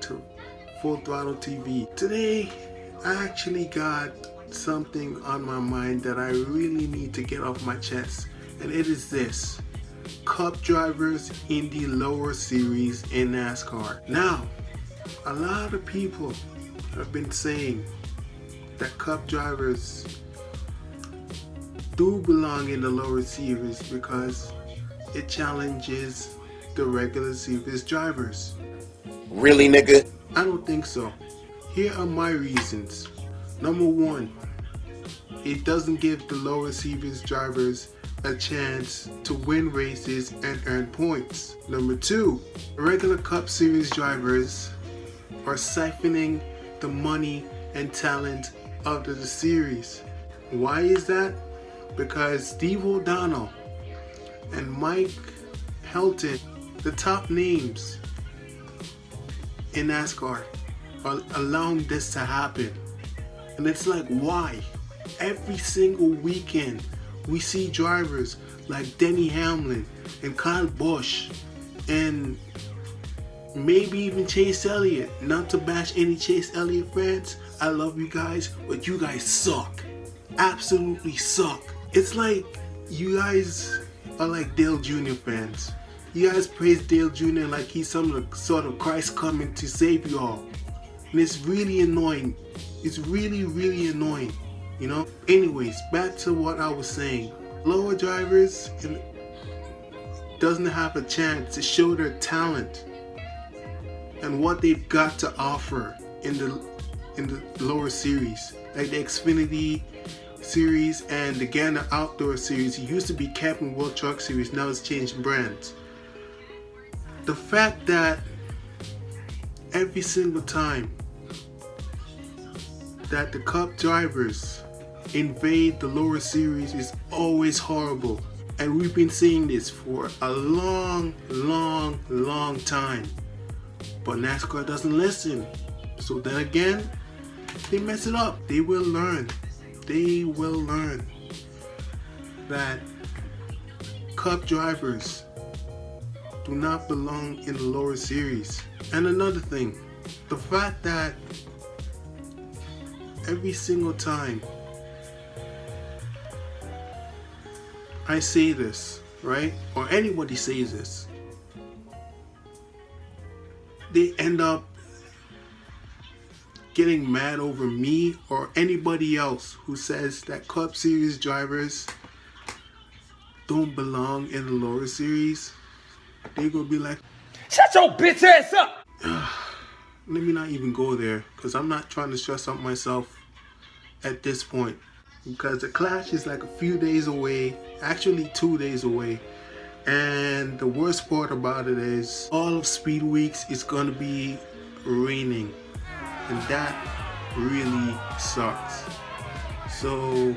to Full Throttle TV. Today I actually got something on my mind that I really need to get off my chest, and it is this: Cup drivers in the lower series in NASCAR. Now, a lot of people have been saying that Cup drivers do belong in the lower series because it challenges the regular series drivers. Really, nigga? I don't think so. Here are my reasons. Number one, it doesn't give the lower series drivers a chance to win races and earn points. Number two, regular Cup Series drivers are siphoning the money and talent of the series. Why is that? Because Steve O'Donnell and Mike Helton, the top names in NASCAR, are allowing this to happen. And it's like, why? Every single weekend we see drivers like Denny Hamlin and Kyle Busch and maybe even Chase Elliott. Not to bash any Chase Elliott fans, I love you guys, but you guys suck. Absolutely suck. It's like you guys are like Dale Jr. fans. You guys praise Dale Jr. like he's some sort of Christ coming to save you all. And it's really annoying. It's really, really annoying, you know? Anyways, back to what I was saying. Lower drivers doesn't have a chance to show their talent and what they've got to offer in the lower series, like the Xfinity series and the Gander Outdoor series. It used to be Captain World Truck series, now it's changed brands. The fact that every single time that the Cup drivers invade the lower series is always horrible, and we've been seeing this for a long time, but NASCAR doesn't listen. So then again, they mess it up. They will learn that Cup drivers do not belong in the lower series. And another thing, the fact that every single time I say this, right, or anybody says this, they end up getting mad over me or anybody else who says that Cup Series drivers don't belong in the lower series. They're gonna be like, shut your bitch ass up! Let me not even go there, because I'm not trying to stress out myself at this point, because the Clash is like a few days away, actually 2 days away. And the worst part about it is all of Speed Weeks is gonna be raining, and that really sucks. So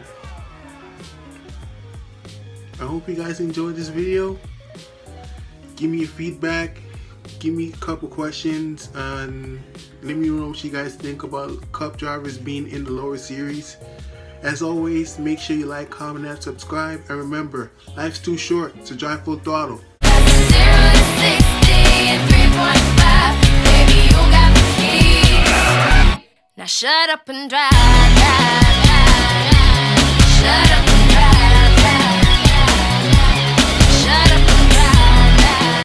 I hope you guys enjoyed this video. Give me your feedback, give me a couple questions, and let me know what you guys think about Cup drivers being in the lower series. As always, make sure you like, comment, and subscribe. And remember, life's too short, so drive full throttle. 0 to 60 and 3.5. Baby, you got the key. Now shut up and drive.